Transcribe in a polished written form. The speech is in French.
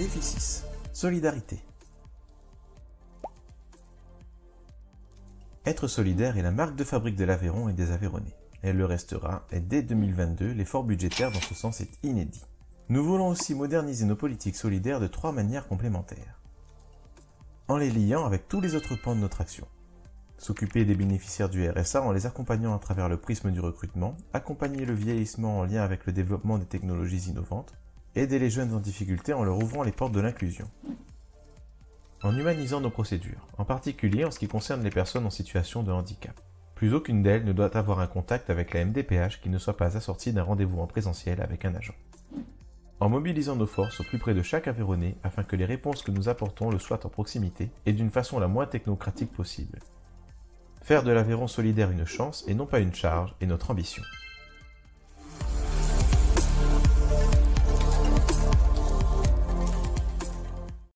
Défi 6. Solidarité. Être solidaire est la marque de fabrique de l'Aveyron et des Aveyronnais. Elle le restera, et dès 2022, l'effort budgétaire dans ce sens est inédit. Nous voulons aussi moderniser nos politiques solidaires de 3 manières complémentaires. En les liant avec tous les autres pans de notre action. S'occuper des bénéficiaires du RSA en les accompagnant à travers le prisme du recrutement, accompagner le vieillissement en lien avec le développement des technologies innovantes, aider les jeunes en difficulté en leur ouvrant les portes de l'inclusion. En humanisant nos procédures, en particulier en ce qui concerne les personnes en situation de handicap. Plus aucune d'elles ne doit avoir un contact avec la MDPH qui ne soit pas assorti d'un rendez-vous en présentiel avec un agent. En mobilisant nos forces au plus près de chaque Aveyronnais afin que les réponses que nous apportons le soient en proximité et d'une façon la moins technocratique possible. Faire de l'Aveyron solidaire une chance et non pas une charge est notre ambition.